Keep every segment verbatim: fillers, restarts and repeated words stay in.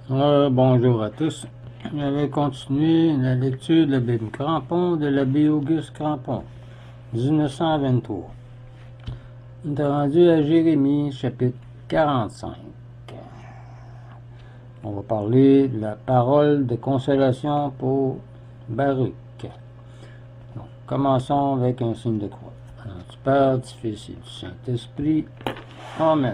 Euh, bonjour à tous. Je vais continuer la lecture de la Bible Crampon de l'abbé Auguste Crampon, dix-neuf cent vingt-trois. On est rendu à Jérémie, chapitre quarante-cinq. On va parler de la parole de consolation pour Baruch. Donc, commençons avec un signe de croix. Alors, du Père, du Fils et du Saint-Esprit. Amen.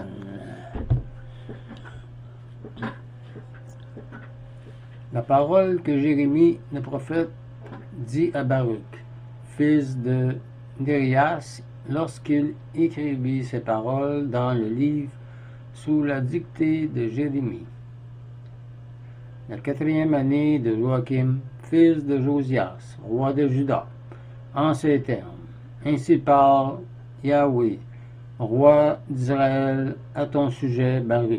La parole que Jérémie, le prophète, dit à Baruch, fils de Nérias, lorsqu'il écrivit ces paroles dans le livre sous la dictée de Jérémie. La quatrième année de Joachim, fils de Josias, roi de Juda, en ces termes. Ainsi parle Yahweh, roi d'Israël, à ton sujet, Baruch.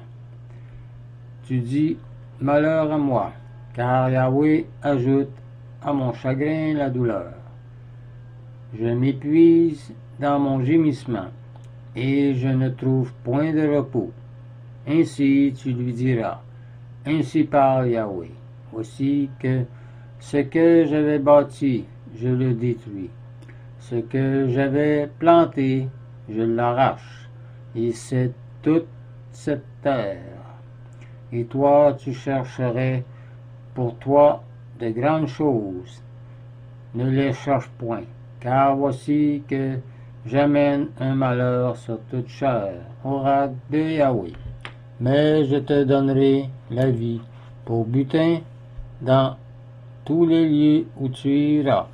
Tu dis, malheur à moi, car Yahweh ajoute à mon chagrin la douleur. Je m'épuise dans mon gémissement, et je ne trouve point de repos. Ainsi tu lui diras, ainsi parle Yahweh, voici que ce que j'avais bâti, je le détruis. Ce que j'avais planté, je l'arrache, et c'est toute cette terre. Et toi, tu chercherais pour toi de grandes choses. Ne les cherche point, car voici que j'amène un malheur sur toute chair, oracle de Yahweh. Mais je te donnerai la vie pour butin dans tous les lieux où tu iras.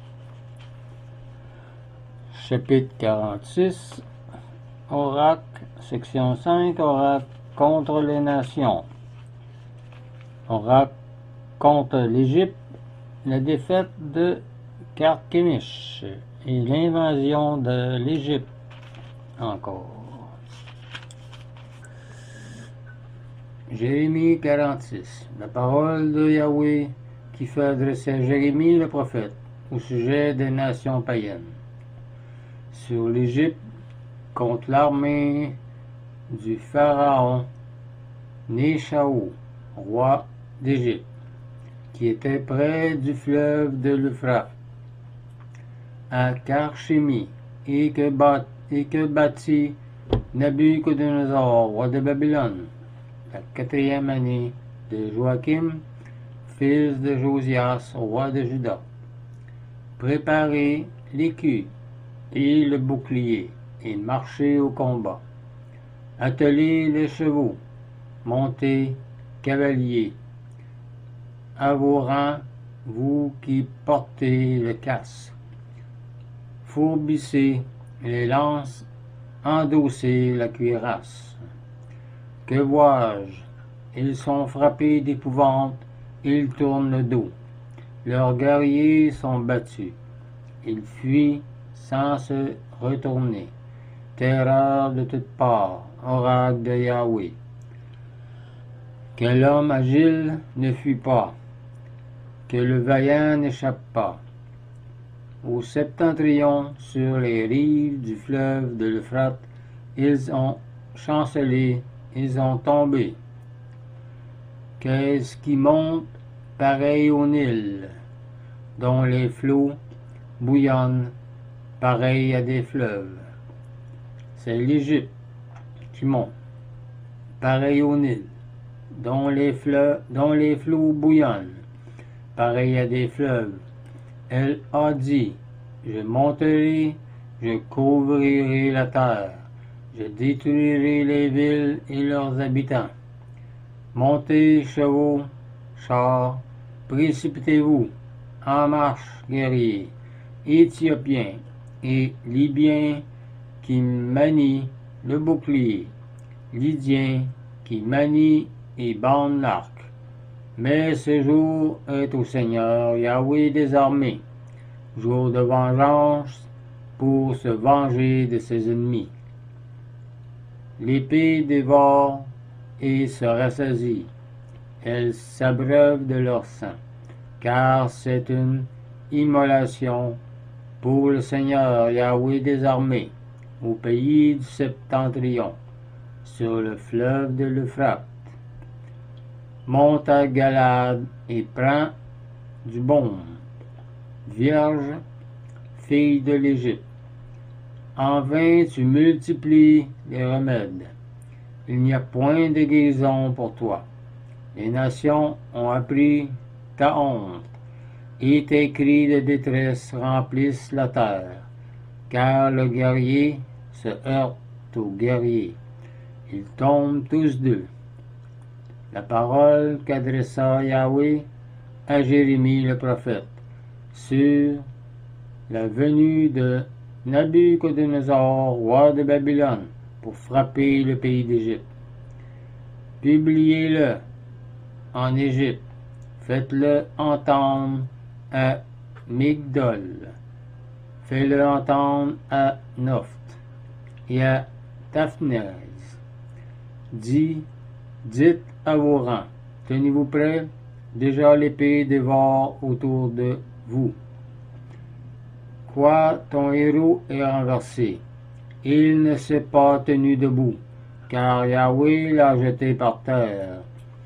Chapitre quarante-six, Oracle, section cinq, Oracle contre les nations. Oracle contre l'Égypte, la défaite de Carchemish et l'invasion de l'Égypte encore. Jérémie quarante-six. La parole de Yahweh qui fait adresser à Jérémie le prophète au sujet des nations païennes. Sur l'Égypte contre l'armée du pharaon Néchaou, roi d'Égypte, qui était près du fleuve de l'Euphrate, à Karchémie, et que, bat, et que bâtit Nabuchodonosor, roi de Babylone, la quatrième année de Joachim, fils de Josias, roi de Juda. Préparez l'écu et le bouclier, et marchez au combat. Attelez les chevaux, montez, cavaliers. À vos rangs, vous qui portez le casque. Fourbissez les lances, endossez la cuirasse. Que vois-je? Ils sont frappés d'épouvante, ils tournent le dos. Leurs guerriers sont battus. Ils fuient sans se retourner. Terreur de toutes parts, oracle de Yahweh. Que l'homme agile ne fuit pas, que le vaillant n'échappe pas. Au septentrion, sur les rives du fleuve de l'Euphrate, ils ont chancelé, ils ont tombé. Qu'est-ce qui monte pareil au Nil, dont les flots bouillonnent pareil à des fleuves? C'est l'Égypte qui monte, pareil au Nil, dont les, fleuves, dont les flots bouillonnent, pareil à des fleuves. Elle a dit, je monterai, je couvrirai la terre, je détruirai les villes et leurs habitants. Montez, chevaux, chars, précipitez-vous, en marche, guerriers, Éthiopiens et Libyens qui manient le bouclier, Lydiens qui manient et bandent l'arc. Mais ce jour est au Seigneur Yahweh des armées, jour de vengeance pour se venger de ses ennemis. L'épée dévore et se rassasie, elle s'abreuve de leur sang, car c'est une immolation pour le Seigneur Yahweh des armées, au pays du septentrion, sur le fleuve de l'Euphrate. monte à Galade et prends du baume. Vierge, fille de l'Égypte, en vain tu multiplies les remèdes. Il n'y a point de guérison pour toi. Les nations ont appris ta honte, et tes cris de détresse remplissent la terre, car le guerrier se heurte au guerrier. Ils tombent tous deux. La parole qu'adressa Yahweh à Jérémie le prophète sur la venue de Nabuchodonosor, roi de Babylone, pour frapper le pays d'Égypte. Publiez-le en Égypte, faites-le entendre à Migdol, faites-le entendre à Noft et à Taphnès. Dis, dites à vos rangs, tenez-vous prêts, déjà l'épée dévore autour de vous. Quoi, ton héros est renversé, il ne s'est pas tenu debout, car Yahweh l'a jeté par terre.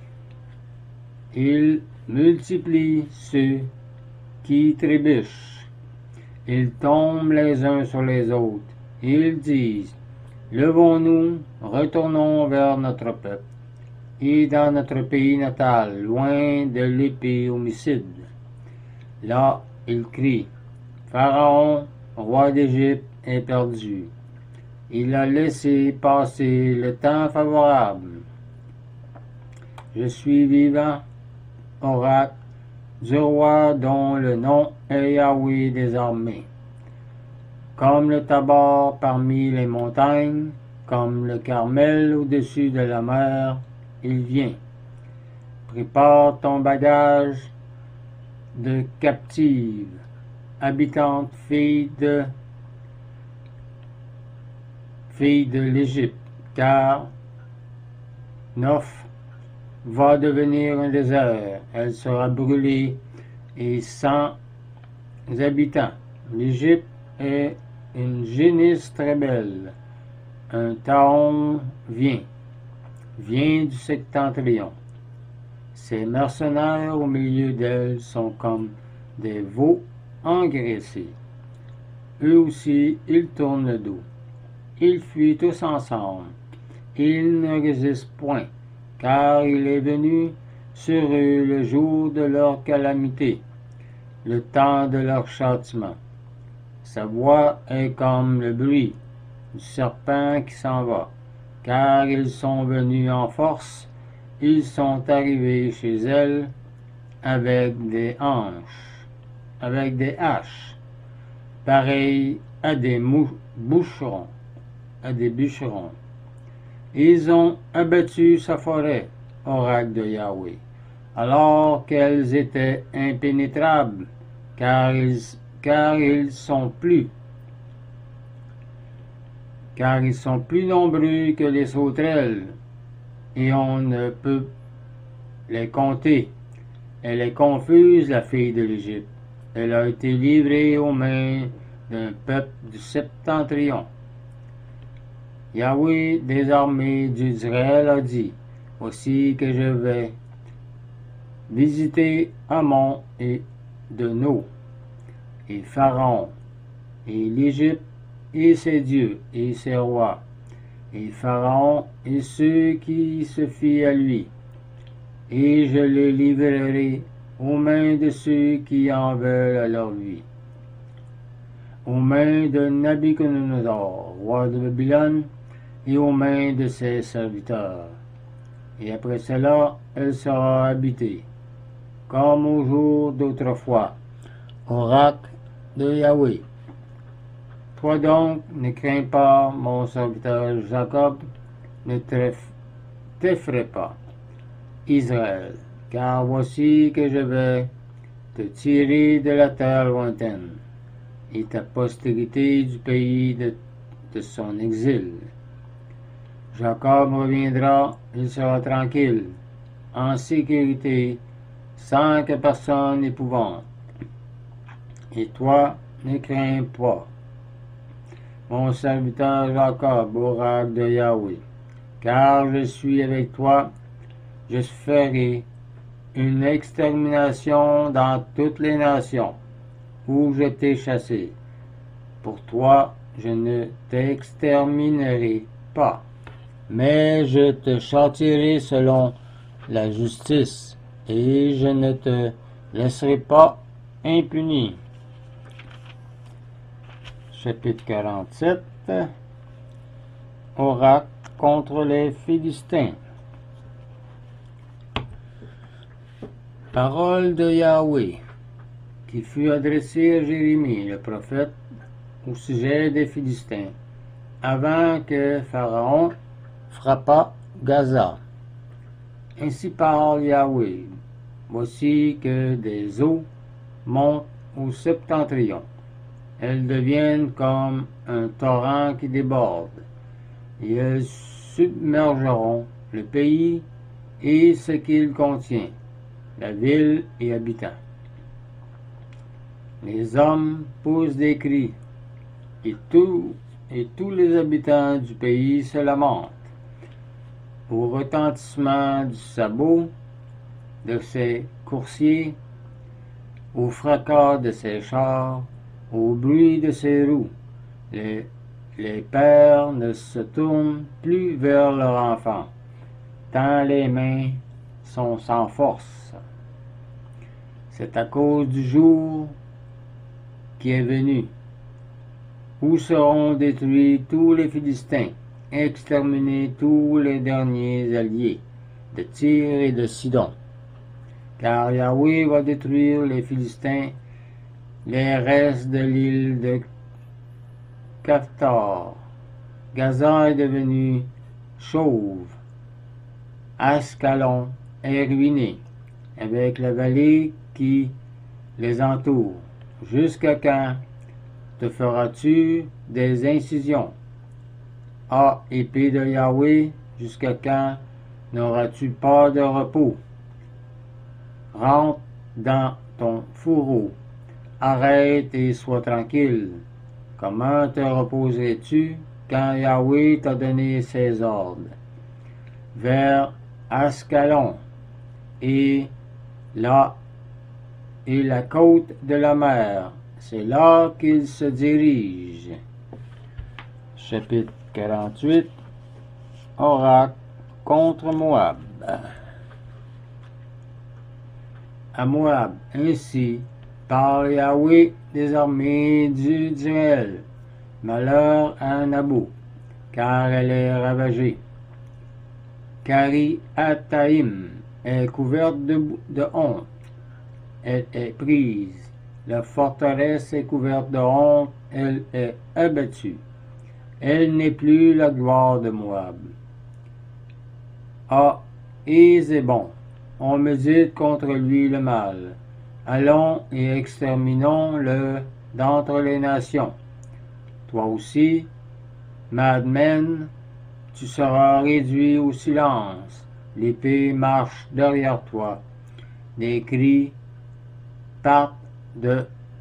Il multiplie ceux qui trébuchent, ils tombent les uns sur les autres, ils disent, levons-nous, retournons vers notre peuple, et dans notre pays natal, loin de l'épée homicide. Là, ils crient, Pharaon, roi d'Égypte, est perdu. Il a laissé passer le temps favorable. Je suis vivant, oracle, du roi dont le nom est Yahweh des armées. Comme le Tabor parmi les montagnes, comme le Carmel au-dessus de la mer, il vient. Prépare ton bagage de captive, habitante fille de fille de l'Égypte, car Noph va devenir un désert, elle sera brûlée et sans habitants. L'Égypte est une génisse très belle, un Taon vient, vient du septentrion. Ces mercenaires au milieu d'elle sont comme des veaux engraissés. Eux aussi, ils tournent le dos. Ils fuient tous ensemble. Ils ne résistent point, car il est venu sur eux le jour de leur calamité, le temps de leur châtiment. Sa voix est comme le bruit du serpent qui s'en va, car ils sont venus en force, ils sont arrivés chez elle avec des hanches, avec des haches, pareilles à des boucherons, à des bûcherons. Ils ont abattu sa forêt, oracle de Yahweh, alors qu'elles étaient impénétrables, car ils, car ils sont plus, car ils sont plus nombreux que les sauterelles, et on ne peut les compter. Elle est confuse, la fille de l'Égypte. Elle a été livrée aux mains d'un peuple du septentrion. Yahweh des armées d'Israël a dit, aussi que je vais visiter Amon et Deno, et Pharaon, et l'Égypte, et ses dieux, et ses rois, et Pharaon, et ceux qui se fient à lui, et je les livrerai aux mains de ceux qui en veulent à leur vie, aux mains de Nabuchodonosor, roi de Babylone, et aux mains de ses serviteurs. Et après cela, elle sera habitée, comme au jour d'autrefois, oracle de Yahweh. Toi donc, ne crains pas, mon serviteur Jacob, ne t'effraie pas, Israël, car voici que je vais te tirer de la terre lointaine, et ta postérité du pays de, de son exil. Jacob reviendra, il sera tranquille, en sécurité, sans que personne n'épouvante. Et toi, ne crains pas, mon serviteur Jacob, oracle de Yahweh, car je suis avec toi, je ferai une extermination dans toutes les nations où je t'ai chassé. Pour toi, je ne t'exterminerai pas, mais je te châtierai selon la justice, et je ne te laisserai pas impuni. Chapitre quarante-sept. Oracle contre les Philistins. Parole de Yahweh qui fut adressée à Jérémie, le prophète, au sujet des Philistins, avant que Pharaon frappât Gaza. Ainsi parle Yahweh, voici que des eaux montent au septentrion. Elles deviennent comme un torrent qui déborde, et elles submergeront le pays et ce qu'il contient, la ville et habitants. Les hommes poussent des cris, et, tout, et tous les habitants du pays se lamentent. Au retentissement du sabot de ses coursiers, au fracas de ses chars, au bruit de ses roues, les, les pères ne se tournent plus vers leurs enfants, tant les mains sont sans force. C'est à cause du jour qui est venu, où seront détruits tous les Philistins, exterminés tous les derniers alliés de Tyr et de Sidon. Car Yahweh va détruire les Philistins, les restes de l'île de Caphtor. Gaza est devenu chauve. Ascalon est ruiné, avec la vallée qui les entoure. Jusqu'à quand te feras-tu des incisions? Ah, épée de Yahweh, jusqu'à quand n'auras-tu pas de repos? Rentre dans ton fourreau, arrête et sois tranquille. Comment te reposerais-tu quand Yahweh t'a donné ses ordres? Vers Ascalon et là et la côte de la mer, c'est là qu'il se dirige. Chapitre quarante-huit. Oracle contre Moab. À Moab, ainsi parle Yahweh des armées d'Israël. Malheur à Nabo, car elle est ravagée. Kari-Ataïm est couverte de, de honte. Elle est prise. La forteresse est couverte de honte. Elle est abattue. Elle n'est plus la gloire de Moab. Ah, et c'est bon. On médite contre lui le mal. Allons et exterminons-le d'entre les nations. Toi aussi, Madmen, tu seras réduit au silence. L'épée marche derrière toi. Des cris partent de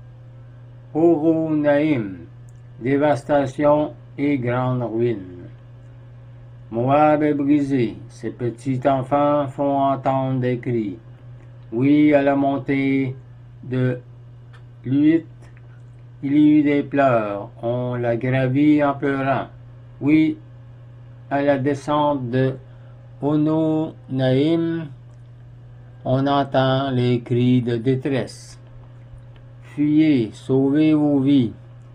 Horonaïm, dévastation et grande ruine. Moab est brisé, ses petits enfants font entendre des cris. Oui, à la montée de l'Uit, il y eut des pleurs, on la gravit en pleurant. Oui, à la descente de Hononaïm, on entend les cris de détresse. Fuyez, sauvez vos vies.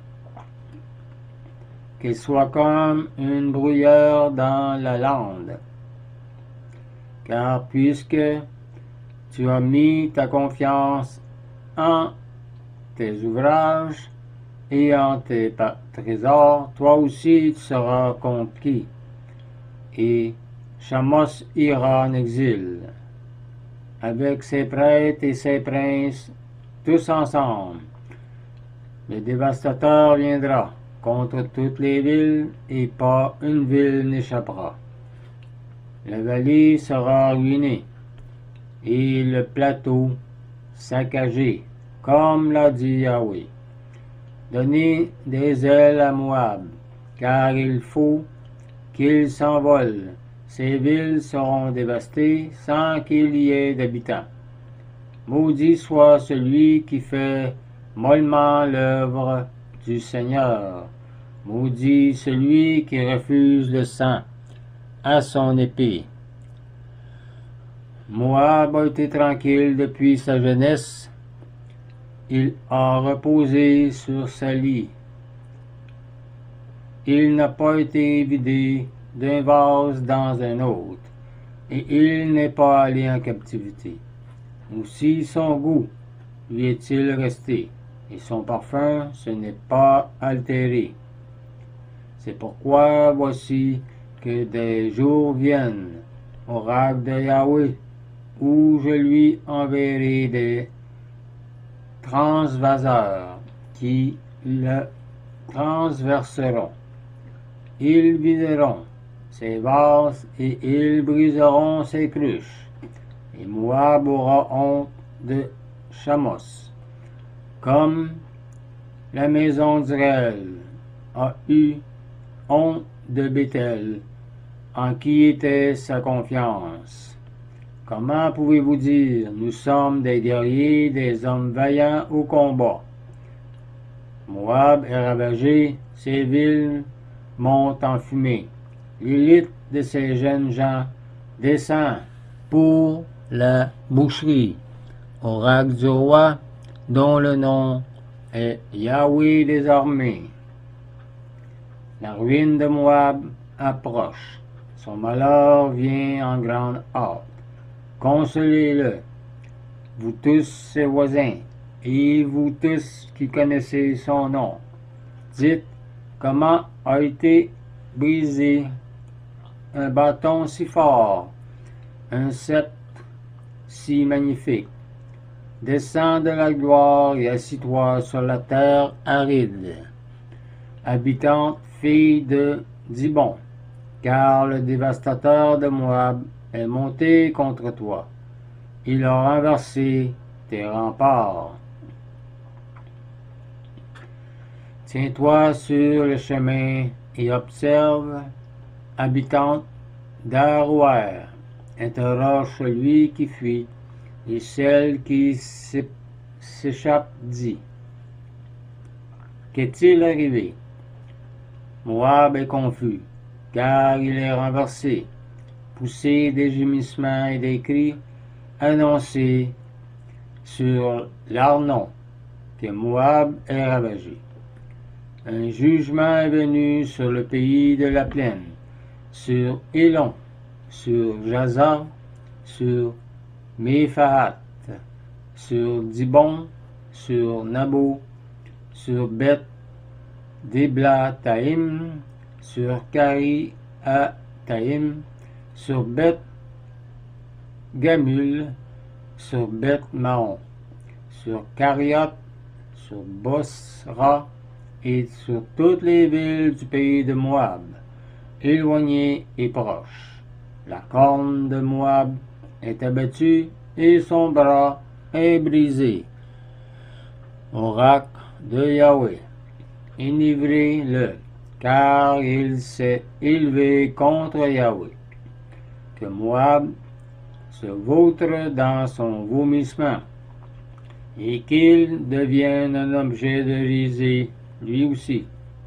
Qu'elle soit comme une brouilleur dans la lande. Car puisque tu as mis ta confiance en tes ouvrages et en tes trésors, toi aussi tu seras conquis. Et Chamos ira en exil, avec ses prêtres et ses princes, tous ensemble. Le dévastateur viendra contre toutes les villes, et pas une ville n'échappera. La vallée sera ruinée, et le plateau saccagé, comme l'a dit Yahweh. Donnez des ailes à Moab, car il faut qu'il s'envole. Ces villes seront dévastées sans qu'il y ait d'habitants. Maudit soit celui qui fait mollement l'œuvre du Seigneur. Maudit celui qui refuse le sang à son épée. Moab a été tranquille depuis sa jeunesse. Il a reposé sur sa lit. Il n'a pas été vidé d'un vase dans un autre, et il n'est pas allé en captivité. Aussi son goût lui est-il resté, et son parfum se n'est pas altéré. C'est pourquoi voici que des jours viennent, oracle de Yahweh, où je lui enverrai des transvaseurs qui le transverseront. Ils videront ses vases et ils briseront ses cruches. Et Moab aura honte de Chamos, comme la maison d'Israël a eu honte de Béthel, en qui était sa confiance. Comment pouvez-vous dire, nous sommes des guerriers, des hommes vaillants au combat? Moab est ravagé, ses villes montent en fumée. L'élite de ces jeunes gens descend pour la boucherie. Oracle du roi, dont le nom est Yahweh des armées. La ruine de Moab approche. Son malheur vient en grande hâte. Consolez-le, vous tous ses voisins, et vous tous qui connaissez son nom. Dites comment a été brisé un bâton si fort, un sceptre si magnifique. Descends de la gloire et assis-toi sur la terre aride, habitante fille de Dibon, car le dévastateur de Moab est monté contre toi. Il a renversé tes remparts. Tiens-toi sur le chemin et observe, habitante d'Aroer. Interroge celui qui fuit, et celle qui s'échappe dit: Qu'est-il arrivé? Moab est confus, car il est renversé. Poussez des gémissements et des cris, annoncez sur l'Arnon que Moab est ravagé. Un jugement est venu sur le pays de la plaine, sur Élon, sur Jaza, sur Méphaat, sur Dibon, sur Nabo, sur Beth Débla-Taïm, sur Kari-A-Taïm, sur Beth Gamul, sur Beth Maon, sur Cariot, sur Bosra et sur toutes les villes du pays de Moab, éloignées et proches. La corne de Moab est abattue et son bras est brisé. Oracle de Yahweh, enivrez-le, car il s'est élevé contre Yahweh. Que Moab se vautre dans son vomissement, et qu'il devienne un objet de risée, lui aussi.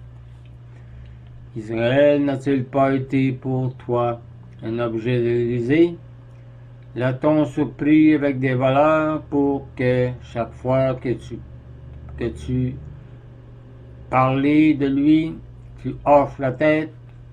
Israël n'a-t-il pas été pour toi un objet de risée? L'a-t-on surpris avec des voleurs pour que chaque fois que tu, que tu parlais de lui, tu hoches la tête?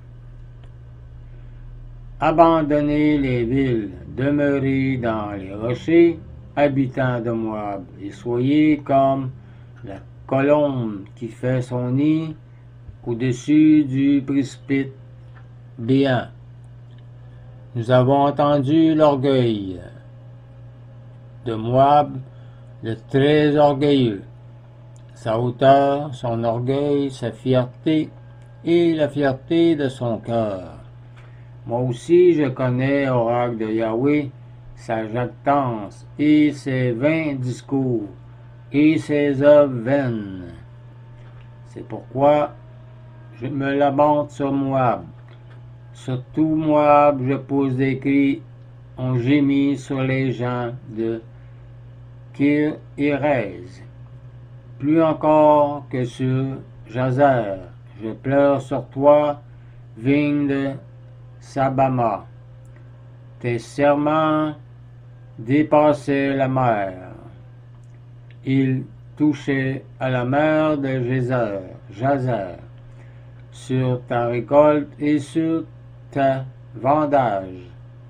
Abandonnez les villes, demeurez dans les rochers, habitants de Moab, et soyez comme la colombe qui fait son nid au-dessus du précipice béant. Nous avons entendu l'orgueil de Moab, le très orgueilleux, sa hauteur, son orgueil, sa fierté et la fierté de son cœur. Moi aussi je connais, oracle de Yahweh, sa jactance et ses vains discours et ses œuvres vaines. C'est pourquoi je me lamente sur Moab. Surtout Moab, je pose des cris, on gémit sur les gens de Kir-Hérez. Plus encore que sur Jazer, je pleure sur toi, vigne de Sabama. Tes serments dépassaient la mer. Ils touchaient à la mer de Jazer, Jazer, sur ta récolte et sur ta vendage.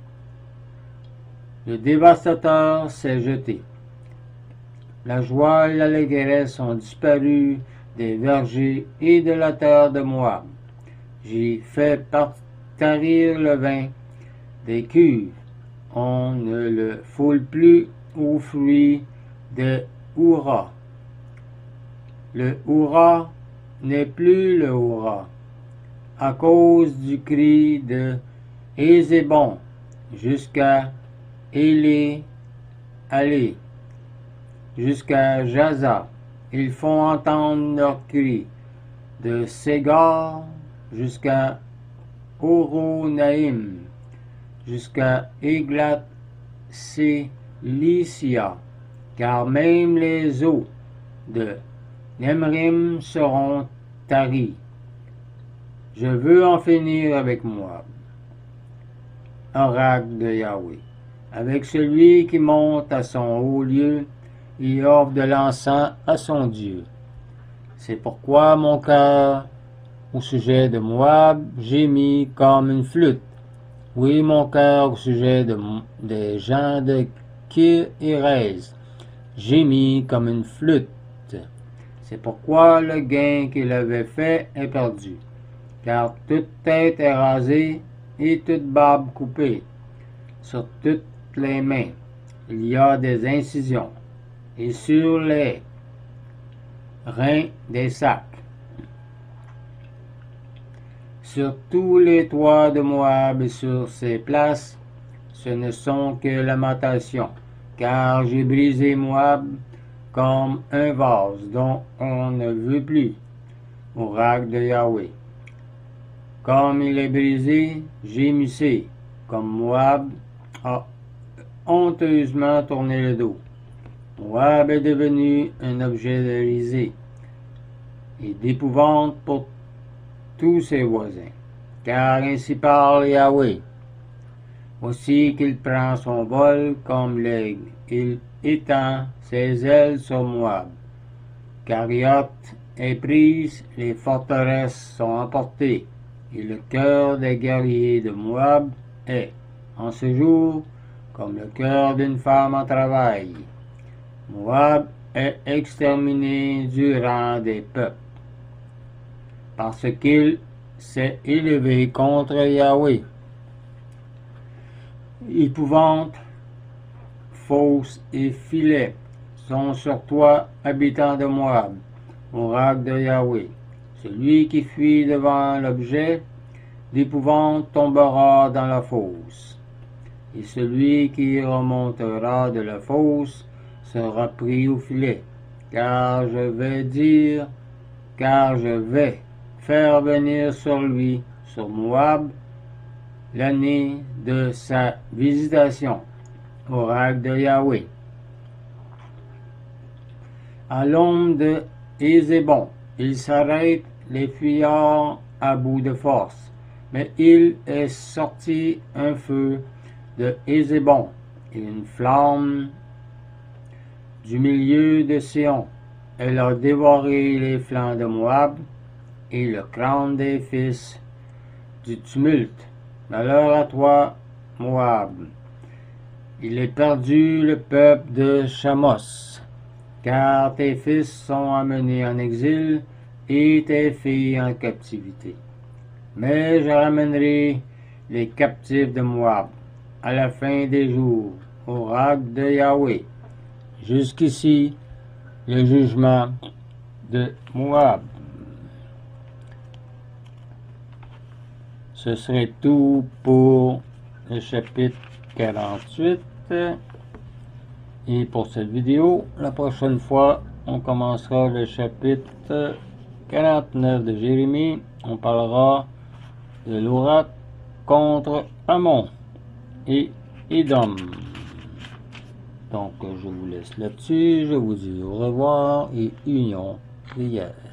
Le dévastateur s'est jeté. La joie et l'allégresse ont disparu des vergers et de la terre de Moab. J'ai fait tarir le vin des cuves. On ne le foule plus aux fruits de Houra. Le Houra n'est plus le Houra, à cause du cri de Ézébon jusqu'à Élé, allez, jusqu'à Jaza. Ils font entendre leur cri de Ségar jusqu'à Horonaïm, jusqu'à Églat Cilicia, car même les eaux de Nemrim seront taries. Je veux en finir avec moi. Oracle de Yahweh. Avec celui qui monte à son haut lieu et offre de l'encens à son Dieu. C'est pourquoi mon cœur, au sujet de Moab, gémit comme une flûte. Oui, mon cœur, au sujet de, des gens de Kir-Hérez, gémit comme une flûte. C'est pourquoi le gain qu'il avait fait est perdu, car toute tête est rasée et toute barbe coupée. Sur toutes les mains, il y a des incisions, et sur les reins des sacs. Sur tous les toits de Moab et sur ses places, ce ne sont que lamentations, car j'ai brisé Moab comme un vase dont on ne veut plus. Oracle de Yahweh. Comme il est brisé, gémissez, comme Moab a honteusement tourné le dos. Moab est devenu un objet de risée et d'épouvante pour tous ses voisins, car ainsi parle Yahweh. Aussi qu'il prend son vol comme l'aigle, il étend ses ailes sur Moab. Cariot est prise, les forteresses sont emportées, et le cœur des guerriers de Moab est, en ce jour, comme le cœur d'une femme en travail. Moab est exterminé du rang des peuples, parce qu'il s'est élevé contre Yahweh. Épouvante, fosse et filet sont sur toi, habitant de Moab, oracle de Yahweh. Celui qui fuit devant l'objet d'épouvante tombera dans la fosse, et celui qui remontera de la fosse sera pris au filet, car je vais dire, car je vais faire venir sur lui, sur Moab, l'année de sa visitation, oracle de Yahweh. À l'ombre de Ézébon, il s'arrête les fuyards à bout de force, mais il est sorti un feu de Ézébon et une flamme du milieu de Sion. Elle a dévoré les flancs de Moab et le crâne des fils du tumulte. Malheur à toi, Moab. Il est perdu le peuple de Chamos, car tes fils sont amenés en exil et tes filles en captivité. Mais je ramènerai les captifs de Moab à la fin des jours, oracle de Yahweh. Jusqu'ici, le jugement de Moab. Ce serait tout pour le chapitre quarante-huit. Et pour cette vidéo, la prochaine fois, on commencera le chapitre quarante-neuf de Jérémie. On parlera de l'oracle contre Ammon et Édom. Donc je vous laisse là-dessus, je vous dis au revoir et union prière.